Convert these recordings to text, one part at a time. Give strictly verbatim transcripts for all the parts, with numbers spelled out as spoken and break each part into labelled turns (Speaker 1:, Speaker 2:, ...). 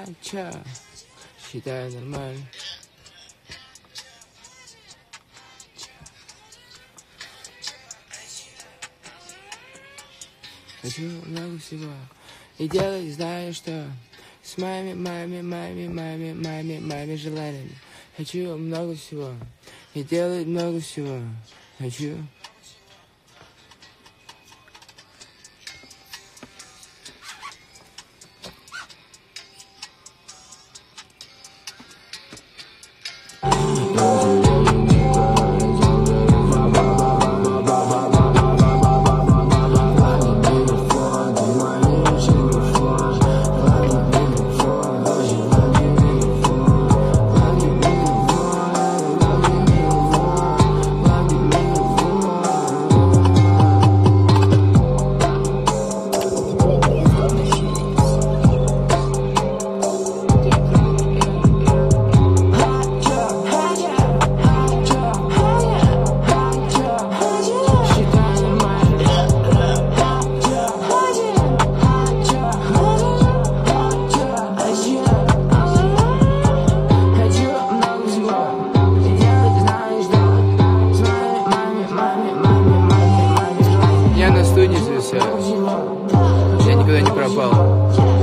Speaker 1: чё, считаю нормально. Хочу много всего и делать, знаю, что с моими, моими, моими, моими, моими, моими желаниями. Хочу много всего и делать много всего. Хочу. Я никуда не пропал.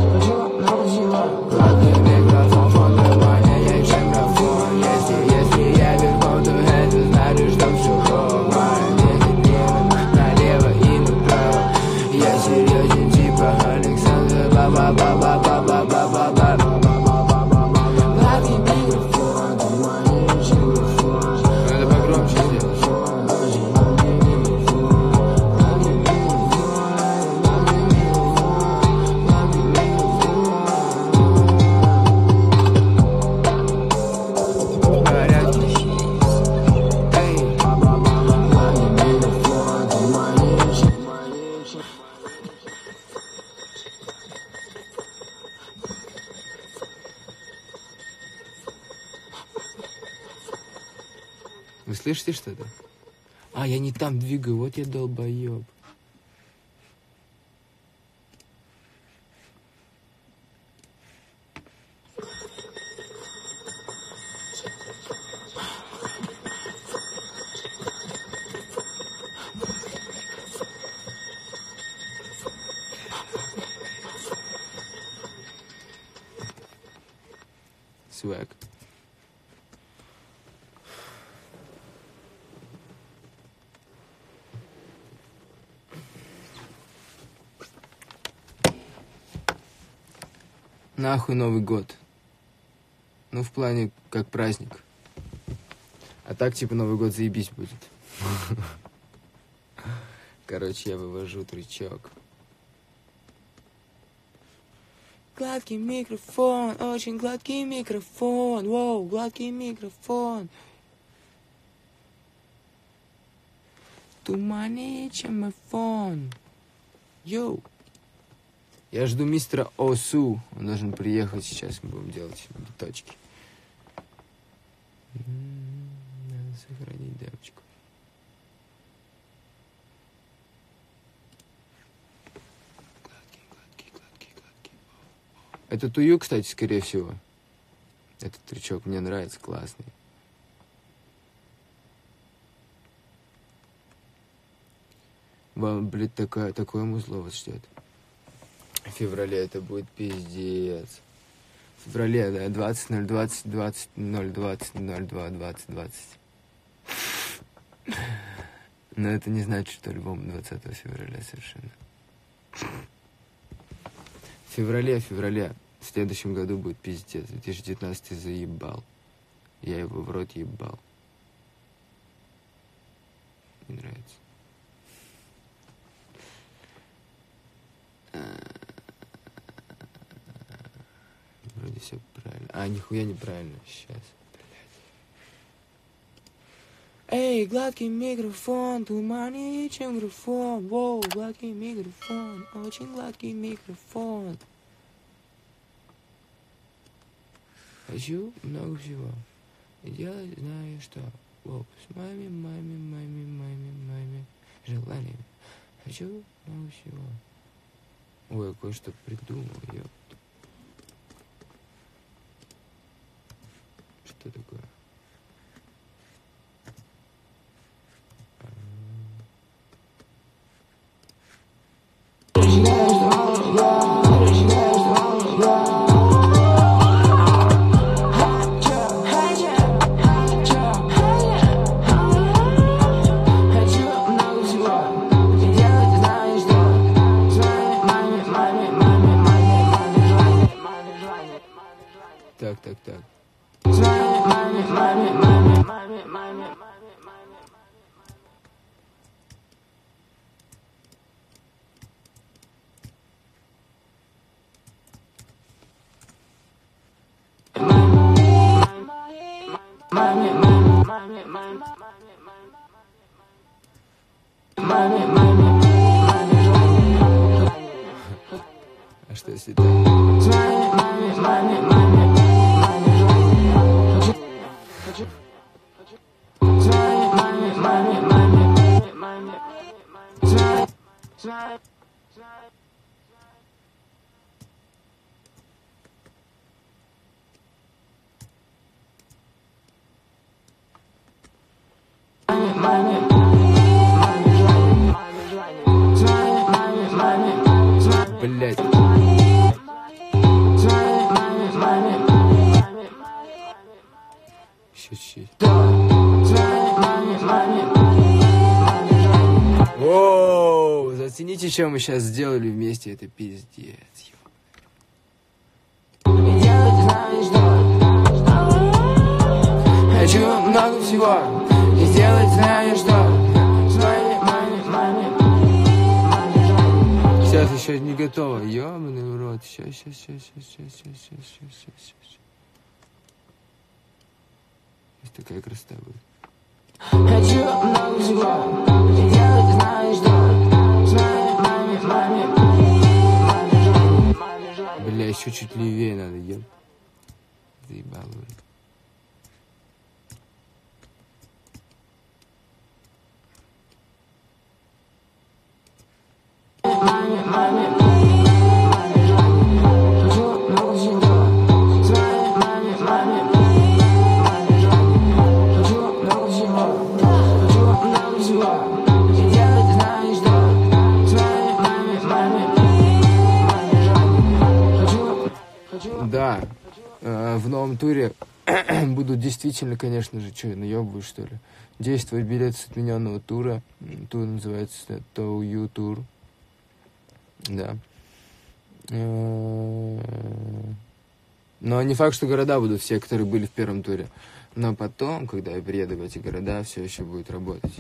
Speaker 1: Я серьезен, типа Александр, ба-ба-ба-ба-ба-ба-ба-ба. Надо погромче сделать. Вы слышите что-то? А, я не там двигаю, вот я долбоеб. Свэг. Нахуй Новый год. Ну, в плане, как праздник. А так, типа, Новый год заебись будет. Короче, я вывожу трючок. Гладкий микрофон, очень гладкий микрофон. Воу, гладкий микрофон. Туманнее, чем мой фон. Йоу. Я жду мистера Осу. Он должен приехать сейчас. Мы будем делать биточки. Надо сохранить демочку. Гладкий, гладкий, гладкий, гладкий. Это тую, кстати, скорее всего. Этот трючок мне нравится, классный. Вам, блядь, такое, такое музло вас ждет. В феврале это будет пиздец. В феврале, да, двадцать ноль двадцать двадцать ноль двадцать ноль два двадцать двадцать. Но это не значит, что альбом двадцатого февраля совершенно. В феврале, в феврале. В следующем году будет пиздец. две тысячи девятнадцатый заебал. Я его в рот ебал. Мне нравится. Вроде все правильно. А, нихуя неправильно. Сейчас. Эй, гладкий микрофон, туманнее, чем графон. Воу, гладкий микрофон, очень гладкий микрофон. Хочу много всего. И делать знаю что. Воу, с моими, моими, моими, моими, моими желаниями. Хочу много всего. Ой, кое-что придумал, ёпта. А что если так? Блять. Еще чуть-чуть. Воу, зацените, что мы сейчас сделали вместе, это пиздец. Хочу много всего и сделать, знаю что. Сейчас еще не готово. Ёбаный в рот. Сейчас, сейчас, сейчас, сейчас, сейчас, сейчас, сейчас, сейчас, сейчас, сейчас. Есть такая красота будет. Хочу много всего и делать, знаю что. Бля, еще чуть левее надо, еб. Заебал уже. Да, э, в новом туре будут действительно, конечно же, что, наебываю, что ли? Действует билет с отмененного тура. Тур называется Тоу тур. Да. Но не факт, что города будут все, которые были в первом туре. Но потом, когда я приеду в эти города, все еще будет работать.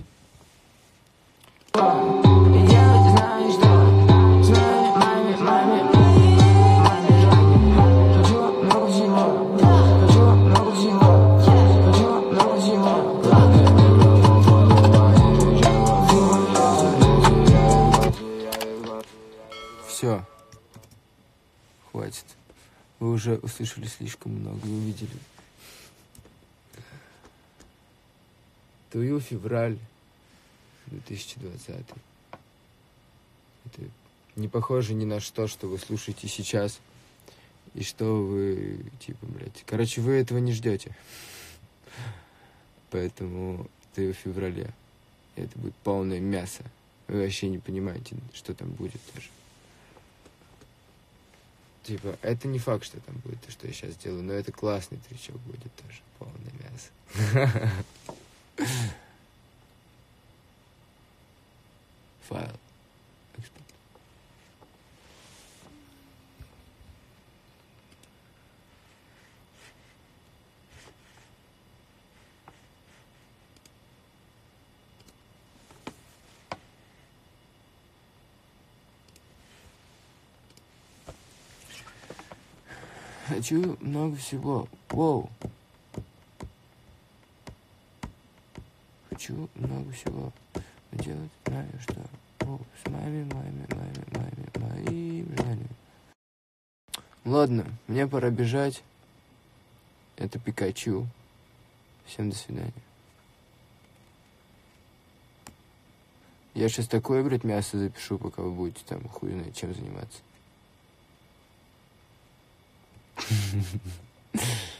Speaker 1: Все. Хватит. Вы уже услышали слишком много, вы увидели. Тую февраль две тысячи двадцатый. Это не похоже ни на что, что вы слушаете сейчас. И что вы, типа, блядь. Короче, вы этого не ждете. Поэтому Тую февраля. Это будет полное мясо. Вы вообще не понимаете, что там будет даже. Типа, это не факт, что там будет то, что я сейчас делаю, но это классный тречок будет тоже. Полное мясо. Файл. Хочу много всего. Воу. Хочу много всего. Делать знаю что. Воу. С моими, моими, моими, моими, моими желаниями. Ладно, мне пора бежать. Это Пикачу. Всем до свидания. Я сейчас такое, блядь, мясо запишу, пока вы будете там хуй знает чем заниматься.